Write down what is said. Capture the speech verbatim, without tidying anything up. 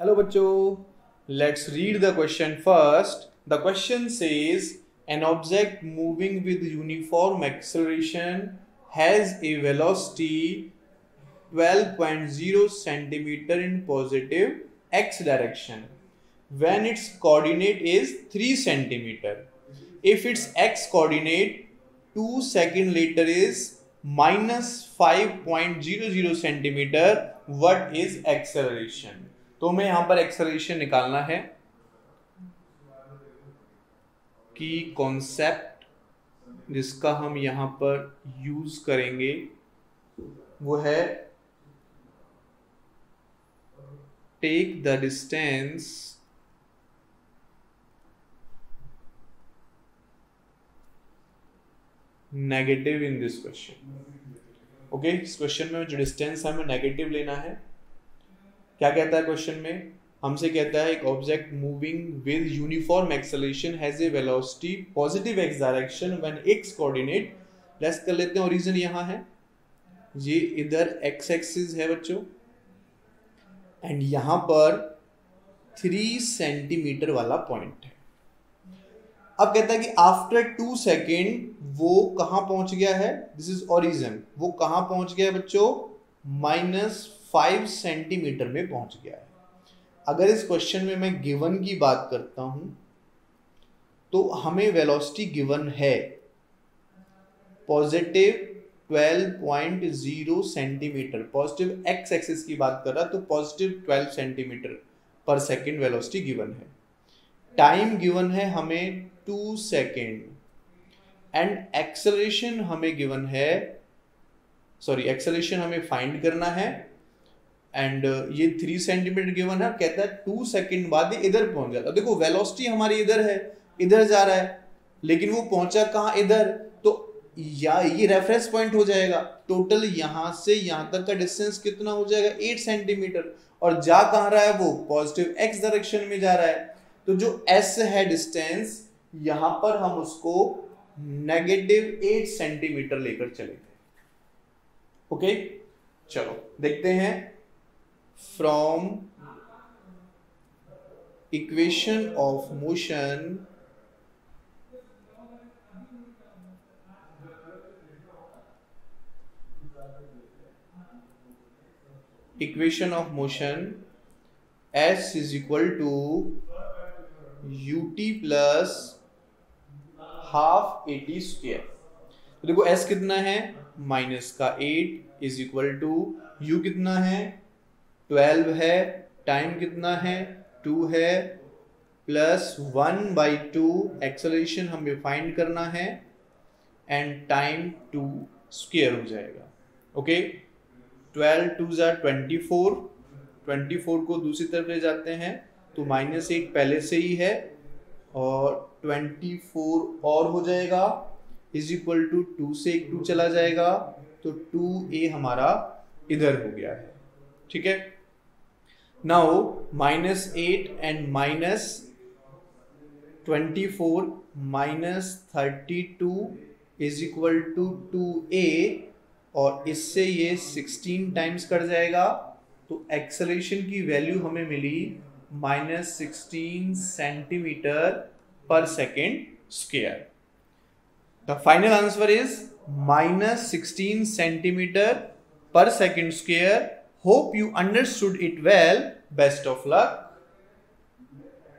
Hello bachcho, let's read the question first. The question says an object moving with uniform acceleration has a velocity twelve point zero centimeter in positive x direction when its coordinate is three centimeter. If its x coordinate two second later is minus five point zero zero centimeter, what is acceleration? तो हमें यहां पर acceleration निकालना है कि concept जिसका हम यहां पर यूज करेंगे वो है take the distance negative in this question. Okay, इस क्वेश्चन में जो डिस्टेंस है हमें नेगेटिव लेना है. क्या कहता है क्वेश्चन में? हमसे कहता है एक object moving with uniform acceleration has a velocity positive x direction when x coordinate. Let's कर लेते हैं ओरिजिन यहां है, ये इधर एक्स एक्सिस है बच्चों, एंड यहां पर थ्री सेंटीमीटर वाला पॉइंट है. अब कहता है कि आफ्टर टू सेकेंड वो कहां पहुंच गया है. This is origin. वो कहां पहुंच गया है बच्चों? माइनस फाइव सेंटीमीटर में पहुंच गया है. अगर इस क्वेश्चन में मैं गिवन की बात करता हूं तो हमें वेलोसिटी गिवन है positive twelve point zero centimetre. Positive x axis की बात कर रहा तो positive twelve centimetre per second velocity given है. टाइम गिवन है हमें टू सेकेंड एंड एक्सेलरेशन हमें गिवन है, सॉरी एक्सेलरेशन हमें फाइंड करना है एंड uh, ये थ्री सेंटीमीटर गिवन है. कहता है टू सेकेंड बाद ये इधर पहुंच जाता. देखो वेलोसिटी हमारी इधर है, इधर जा रहा है, लेकिन वो पहुंचा कहां? इधर. तो या ये रेफरेंस पॉइंट हो जाएगा. टोटल यहां से यहां तक का डिस्टेंस कितना हो जाएगा? Eight centimetre. और जा कहां रहा है वो? पॉजिटिव एक्स डायरेक्शन में जा रहा है. तो जो एस है डिस्टेंस, यहां पर हम उसको नेगेटिव एट सेंटीमीटर लेकर चले गए. ओके, चलो देखते हैं. From equation of motion equation of motion S is equal to ut plus half at square. तो देखो S कितना है? माइनस का eight is equal to u कितना है? ट्वेल्व है. टाइम कितना है? टू है. Plus one by two acceleration हमें फाइंड करना है एंड टाइम टू स्क्वायर हो जाएगा. ओके, ट्वेल्व टू ज़ा ट्वेंटी फोर. ट्वेंटी फोर को दूसरी तरफ ले जाते हैं तो माइनस एट पहले से ही है और ट्वेंटी फोर और हो जाएगा इज इक्वल टू टू से एक टू चला जाएगा तो टू ए हमारा इधर हो गया है. ठीक है. Now minus eight and minus twenty four minus thirty two is equal to two a और इससे ये सिक्सटीन टाइम्स कर जाएगा तो एक्सेलरेशन की वैल्यू हमें मिली minus sixteen centimetre per second square. The final answer is minus sixteen centimetre per second square. Hope you understood it well. Best of luck.